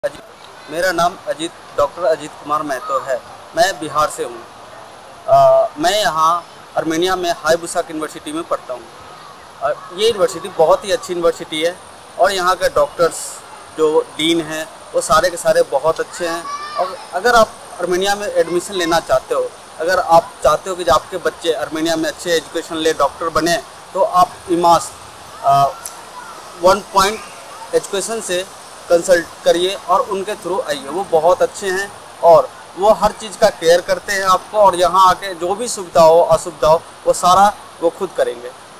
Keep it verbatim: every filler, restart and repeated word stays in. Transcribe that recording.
अजीत मेरा नाम अजीत डॉक्टर अजीत कुमार महतो है। मैं बिहार से हूँ। मैं यहाँ आर्मेनिया में हाईबुसाक यूनिवर्सिटी में पढ़ता हूँ। ये यूनिवर्सिटी बहुत ही अच्छी यूनिवर्सिटी है और यहाँ के डॉक्टर्स जो डीन हैं वो सारे के सारे बहुत अच्छे हैं। और अगर आप आर्मेनिया में एडमिशन लेना चाहते हो, अगर आप चाहते हो कि आपके बच्चे आर्मेनिया में अच्छे एजुकेशन ले, डॉक्टर बने, तो आप इमास्ट वन पॉइंट एजुकेशन से कंसल्ट करिए और उनके थ्रू आइए। वो बहुत अच्छे हैं और वो हर चीज़ का केयर करते हैं आपको, और यहाँ आके जो भी सुविधा हो असुविधा हो वो सारा वो खुद करेंगे।